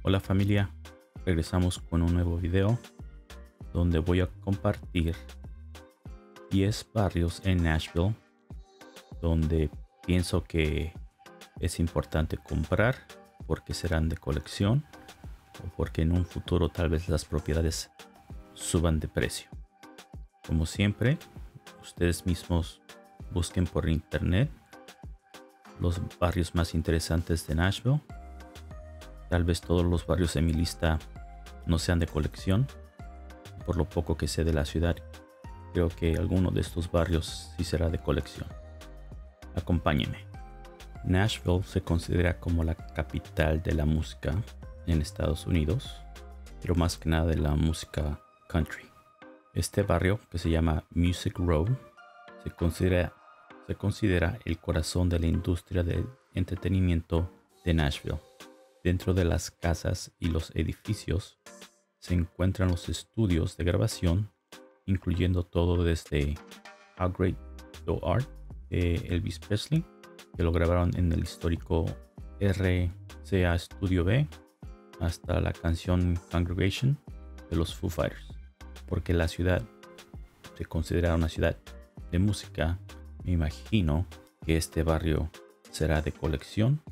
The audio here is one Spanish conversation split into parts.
Hola familia, regresamos con un nuevo video donde voy a compartir 10 barrios en Nashville donde pienso que es importante comprar porque serán de colección o porque en un futuro tal vez las propiedades suban de precio. Como siempre, ustedes mismos busquen por internet los barrios más interesantes de Nashville. Tal vez todos los barrios de mi lista no sean de colección. Por lo poco que sé de la ciudad, creo que alguno de estos barrios sí será de colección. Acompáñenme. Nashville se considera como la capital de la música en Estados Unidos, pero más que nada de la música country. Este barrio, que se llama Music Row, se considera el corazón de la industria del entretenimiento de Nashville. Dentro de las casas y los edificios se encuentran los estudios de grabación, incluyendo todo desde How Great Thou Art de Elvis Presley, que lo grabaron en el histórico RCA Studio B, hasta la canción Congregation de los Foo Fighters. Porque la ciudad se considera una ciudad de música, me imagino que este barrio será de colección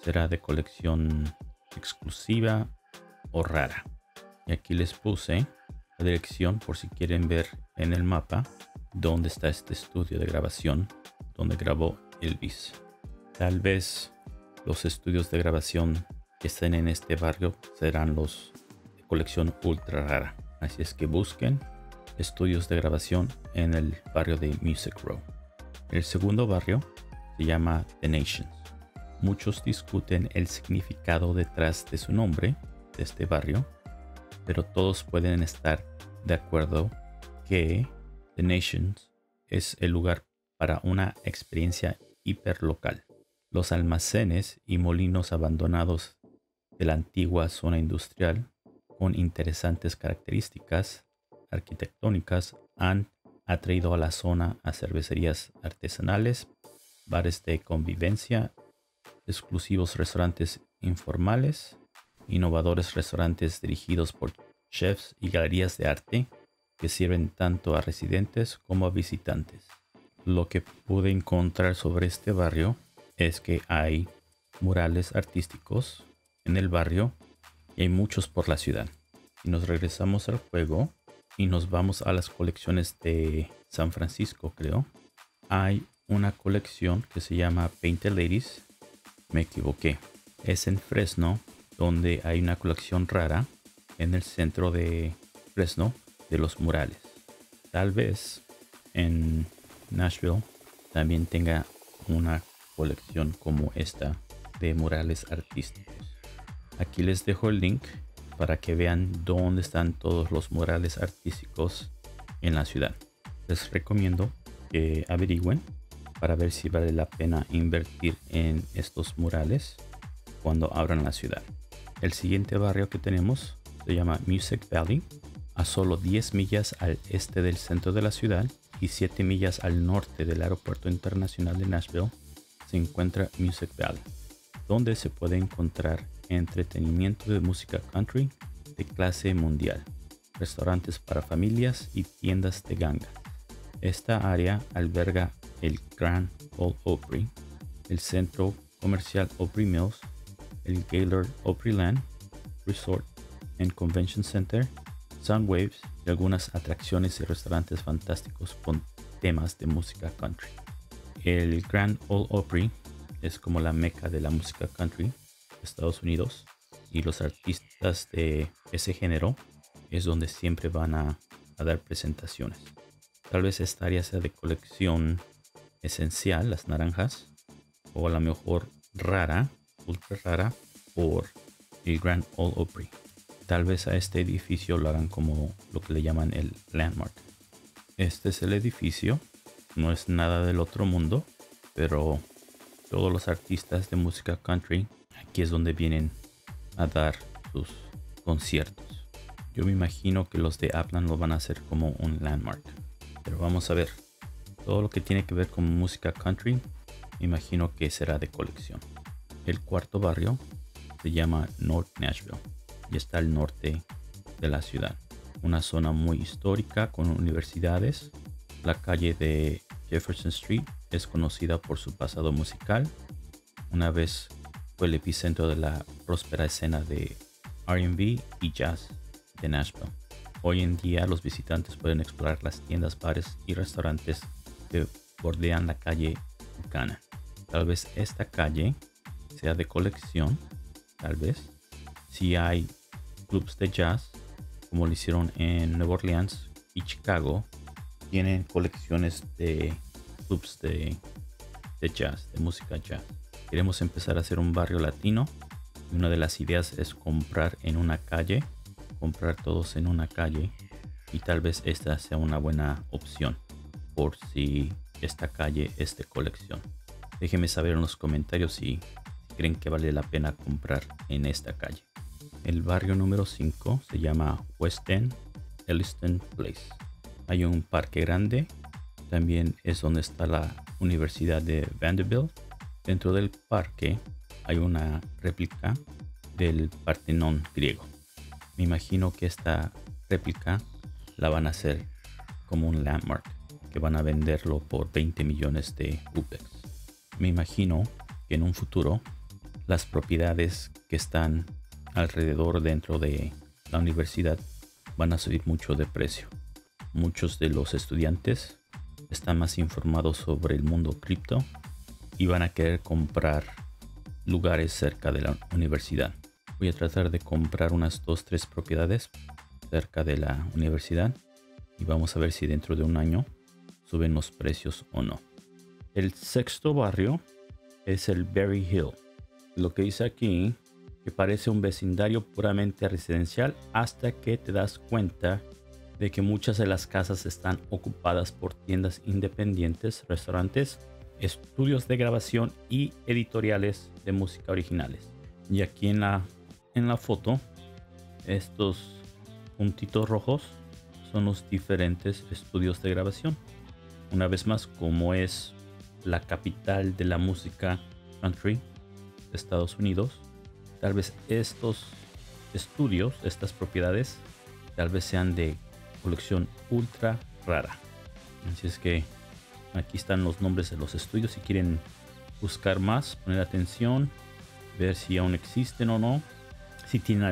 exclusiva o rara. Y aquí les puse la dirección por si quieren ver en el mapa dónde está este estudio de grabación donde grabó Elvis. Tal vez los estudios de grabación que estén en este barrio serán los de colección ultra rara. Así es que busquen estudios de grabación en el barrio de Music Row. El segundo barrio se llama The Nations. Muchos discuten el significado detrás de su nombre, de este barrio, pero todos pueden estar de acuerdo que The Nations es el lugar para una experiencia hiperlocal. Los almacenes y molinos abandonados de la antigua zona industrial, con interesantes características arquitectónicas, han atraído a la zona a cervecerías artesanales, bares de convivencia, exclusivos restaurantes informales, innovadores restaurantes dirigidos por chefs y galerías de arte que sirven tanto a residentes como a visitantes. Lo que pude encontrar sobre este barrio es que hay murales artísticos en el barrio y hay muchos por la ciudad. Y nos regresamos al juego y nos vamos a las colecciones de San Francisco, creo. Hay una colección que se llama Painted Ladies. Me equivoqué. Es en Fresno, donde hay una colección rara en el centro de Fresno de los murales. Tal vez en Nashville también tenga una colección como esta de murales artísticos. Aquí les dejo el link para que vean dónde están todos los murales artísticos en la ciudad. Les recomiendo que averigüen para ver si vale la pena invertir en estos murales cuando abran la ciudad. El siguiente barrio que tenemos se llama Music Valley. A solo 10 millas al este del centro de la ciudad y 7 millas al norte del aeropuerto internacional de Nashville se encuentra Music Valley, donde se puede encontrar entretenimiento de música country de clase mundial, restaurantes para familias y tiendas de ganga. Esta área alberga el Grand Ole Opry, el centro comercial Opry Mills, el Gaylord Opryland Resort and Convention Center, Sunwaves y algunas atracciones y restaurantes fantásticos con temas de música country. El Grand Ole Opry es como la meca de la música country de Estados Unidos y los artistas de ese género es donde siempre van a dar presentaciones. Tal vez esta área sea de colección esencial, las naranjas, o a lo mejor rara, ultra rara, por el Grand Ole Opry. Tal vez a este edificio lo hagan como lo que le llaman el Landmark. Este es el edificio, no es nada del otro mundo, pero todos los artistas de música country aquí es donde vienen a dar sus conciertos. Yo me imagino que los de Upland lo van a hacer como un Landmark, pero vamos a ver. Todo lo que tiene que ver con música country, me imagino que será de colección. El cuarto barrio se llama North Nashville. y está al norte de la ciudad. Una zona muy histórica con universidades. La calle de Jefferson Street es conocida por su pasado musical. Una vez fue el epicentro de la próspera escena de R&B y jazz de Nashville. Hoy en día los visitantes pueden explorar las tiendas, bares y restaurantes que bordean la calle Buchanan. Tal vez esta calle sea de colección, tal vez. Si hay clubs de jazz, como lo hicieron en Nueva Orleans y Chicago, tienen colecciones de clubs de jazz, de música jazz. Queremos empezar a hacer un barrio latino. Y una de las ideas es comprar en una calle, comprar todos en una calle, y tal vez esta sea una buena opción por si esta calle es de colección. Déjenme saber en los comentarios si creen que vale la pena comprar en esta calle. El barrio número 5 se llama West End, Elliston Place. Hay un parque grande. También es donde está la Universidad de Vanderbilt. Dentro del parque hay una réplica del Partenón griego. Me imagino que esta réplica la van a hacer como un landmark, que van a venderlo por 20 millones de UPEX. Me imagino que en un futuro las propiedades que están alrededor dentro de la universidad van a subir mucho de precio. Muchos de los estudiantes están más informados sobre el mundo cripto y van a querer comprar lugares cerca de la universidad. Voy a tratar de comprar unas 2-3 propiedades cerca de la universidad y vamos a ver si dentro de un año suben los precios o no. El sexto barrio es el Berry Hill. Lo que dice aquí, que parece un vecindario puramente residencial hasta que te das cuenta de que muchas de las casas están ocupadas por tiendas independientes, restaurantes, estudios de grabación y editoriales de música originales. Y aquí en la foto, estos puntitos rojos son los diferentes estudios de grabación. Una vez más, como es la capital de la música country de Estados Unidos, tal vez estos estudios, estas propiedades, tal vez sean de colección ultra rara. Así es que aquí están los nombres de los estudios. Si quieren buscar más, poner atención, ver si aún existen o no, si tienen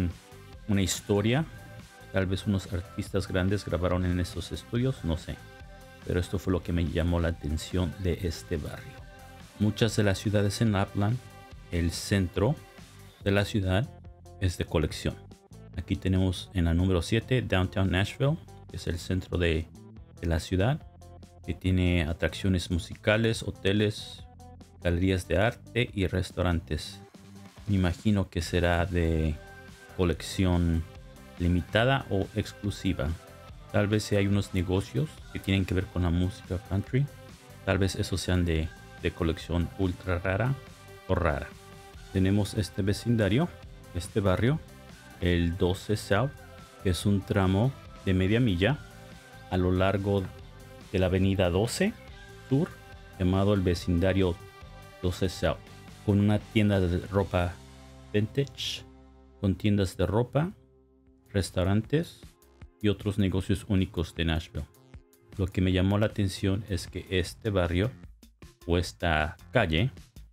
una historia. Tal vez unos artistas grandes grabaron en estos estudios, no sé. Pero esto fue lo que me llamó la atención de este barrio. Muchas de las ciudades en Upland, el centro de la ciudad es de colección. Aquí tenemos en la número 7 Downtown Nashville, que es el centro de la ciudad, que tiene atracciones musicales, hoteles, galerías de arte y restaurantes. Me imagino que será de colección limitada o exclusiva. Tal vez si hay unos negocios que tienen que ver con la música country, tal vez esos sean de colección ultra rara o rara. Tenemos este vecindario, este barrio, el 12 South, que es un tramo de media milla a lo largo de la avenida 12 Sur, llamado el vecindario 12 South, con una tienda de ropa vintage, con tiendas de ropa, restaurantes y otros negocios únicos de Nashville. Lo que me llamó la atención es que este barrio o esta calle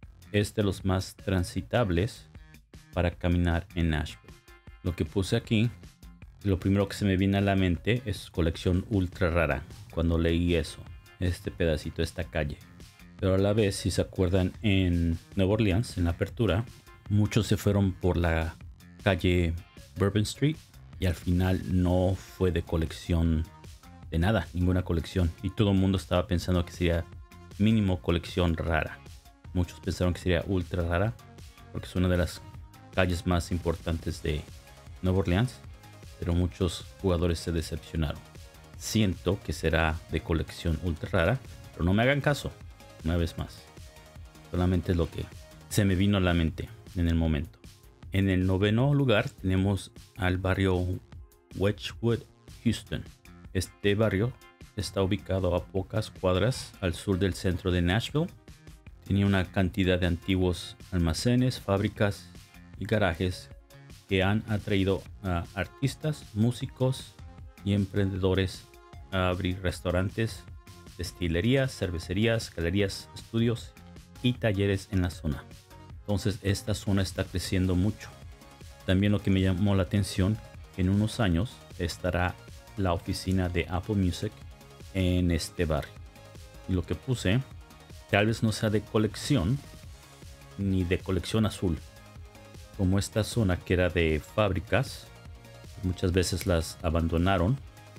es de los más transitables para caminar en Nashville. Lo que puse aquí, lo primero que se me viene a la mente es colección ultra rara cuando leí eso, este pedacito, esta calle. Pero a la vez, si se acuerdan, en Nueva Orleans, en la apertura, muchos se fueron por la calle Bourbon Street y al final no fue de colección de nada, ninguna colección. Y todo el mundo estaba pensando que sería mínimo colección rara. Muchos pensaron que sería ultra rara porque es una de las calles más importantes de Nueva Orleans, pero muchos jugadores se decepcionaron. Siento que será de colección ultra rara, pero no me hagan caso, una vez más. Solamente es lo que se me vino a la mente en el momento. En el noveno lugar tenemos al barrio Wedgwood, Houston. Este barrio está ubicado a pocas cuadras al sur del centro de Nashville. Tenía una cantidad de antiguos almacenes, fábricas y garajes que han atraído a artistas, músicos y emprendedores a abrir restaurantes, destilerías, cervecerías, galerías, estudios y talleres en la zona. Entonces esta zona está creciendo mucho. También lo que me llamó la atención, en unos años estará la oficina de Apple Music en este barrio. Y lo que puse, tal vez no sea de colección ni de colección azul, como esta zona que era de fábricas, muchas veces las abandonaron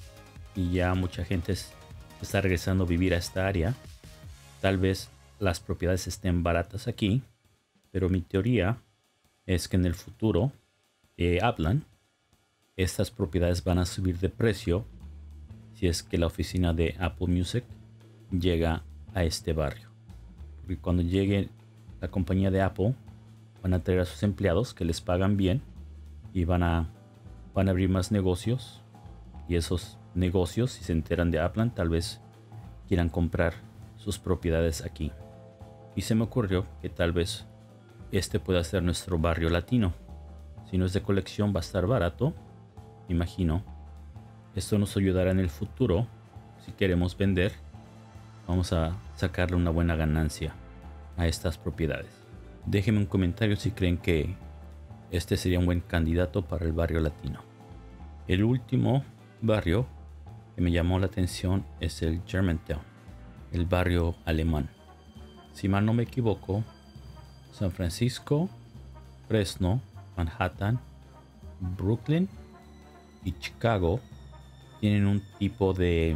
y ya mucha gente está regresando a vivir a esta área. Tal vez las propiedades estén baratas aquí, pero mi teoría es que en el futuro hablan, estas propiedades van a subir de precio si es que la oficina de Apple Music llega a este barrio. Porque cuando llegue la compañía de Apple, van a traer a sus empleados que les pagan bien y van a abrir más negocios, y esos negocios, si se enteran de Apple, tal vez quieran comprar sus propiedades aquí. Y se me ocurrió que tal vez este pueda ser nuestro barrio latino. Si no es de colección, va a estar barato, imagino. Esto nos ayudará en el futuro. Si queremos vender, vamos a sacarle una buena ganancia a estas propiedades. Déjenme un comentario si creen que este sería un buen candidato para el barrio latino. El último barrio que me llamó la atención es el Germantown, el barrio alemán. Si mal no me equivoco, San Francisco, Fresno, Manhattan, Brooklyn y Chicago tienen un tipo de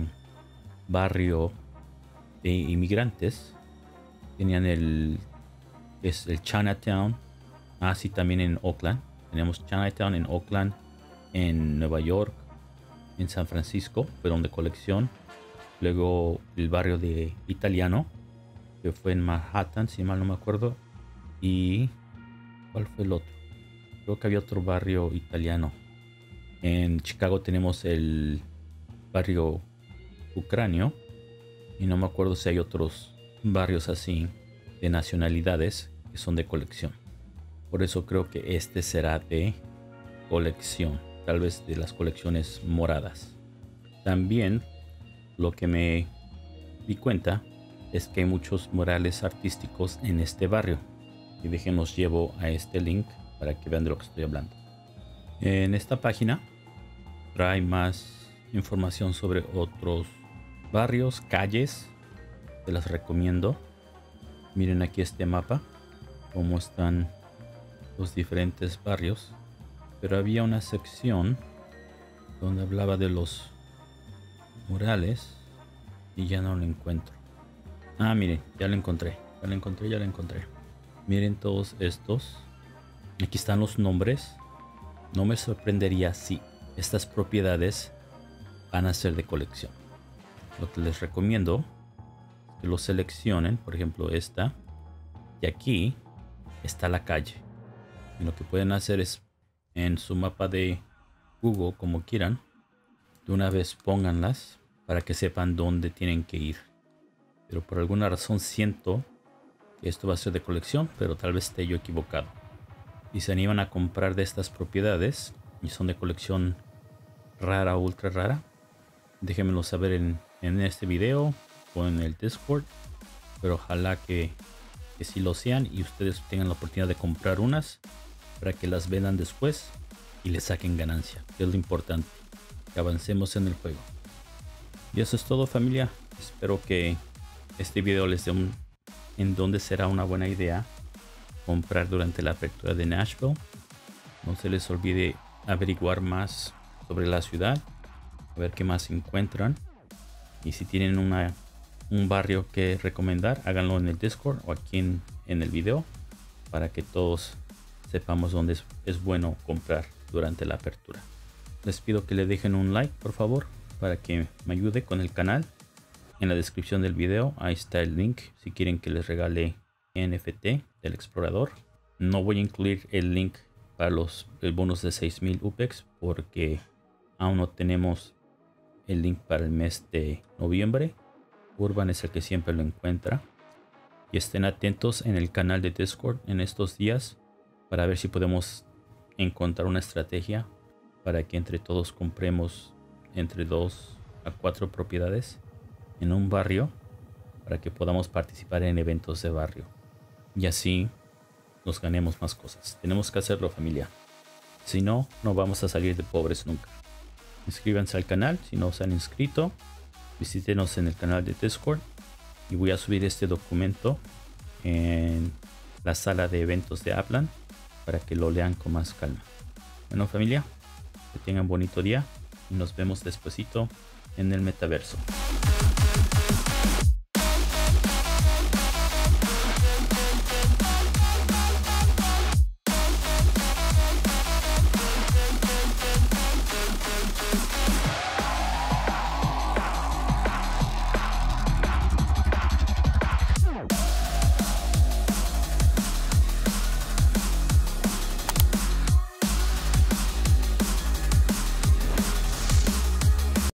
barrio de inmigrantes. Tenían el Chinatown. Así también en Oakland. Tenemos Chinatown en Oakland, en Nueva York, en San Francisco, fueron de colección. Luego el barrio de italiano, que fue en Manhattan, si mal no me acuerdo. Y ¿cuál fue el otro? Creo que había otro barrio italiano. En Chicago tenemos el barrio ucranio. Y no me acuerdo si hay otros barrios así de nacionalidades que son de colección. Por eso creo que este será de colección, tal vez de las colecciones moradas. También lo que me di cuenta es que hay muchos murales artísticos en este barrio. Y déjenos llevo a este link para que vean de lo que estoy hablando. En esta página trae más información sobre otros barrios, calles. Se las recomiendo. Miren aquí este mapa, cómo están los diferentes barrios. Pero había una sección donde hablaba de los murales y ya no lo encuentro. Ah, miren, ya lo encontré. Ya lo encontré. Miren todos estos. Aquí están los nombres. No me sorprendería si estas propiedades van a ser de colección. Lo que les recomiendo es que lo seleccionen, por ejemplo esta, y aquí está la calle. Y lo que pueden hacer es en su mapa de Google, como quieran, de una vez pónganlas para que sepan dónde tienen que ir. Pero por alguna razón siento que esto va a ser de colección, pero tal vez esté yo equivocado. Y se animan a comprar de estas propiedades y son de colección rara o ultra rara, déjenmelo saber en este video o en el Discord. Pero ojalá que sí lo sean y ustedes tengan la oportunidad de comprar unas para que las vendan después y les saquen ganancia, que es lo importante, que avancemos en el juego. Y eso es todo, familia. Espero que este video les dé en dónde será una buena idea comprar durante la apertura de Nashville. No se les olvide averiguar más sobre la ciudad, a ver qué más encuentran. Y si tienen un barrio que recomendar, háganlo en el Discord o aquí en el video, para que todos sepamos dónde es bueno comprar durante la apertura. Les pido que le dejen un like, por favor, para que me ayude con el canal. En la descripción del video ahí está el link si quieren que les regale NFT del explorador. No voy a incluir el link para el bonus de 6000 UPEX porque aún no tenemos el link para el mes de noviembre. Urban es el que siempre lo encuentra. Y estén atentos en el canal de Discord en estos días para ver si podemos encontrar una estrategia para que entre todos compremos entre 2 a 4 propiedades en un barrio para que podamos participar en eventos de barrio y así nos ganemos más cosas. Tenemos que hacerlo, familia. Si no, no vamos a salir de pobres nunca. Inscríbanse al canal si no se han inscrito. Visítenos en el canal de Discord y voy a subir este documento en la sala de eventos de Aplan para que lo lean con más calma. Bueno, familia, que tengan bonito día y nos vemos despuesito en el metaverso.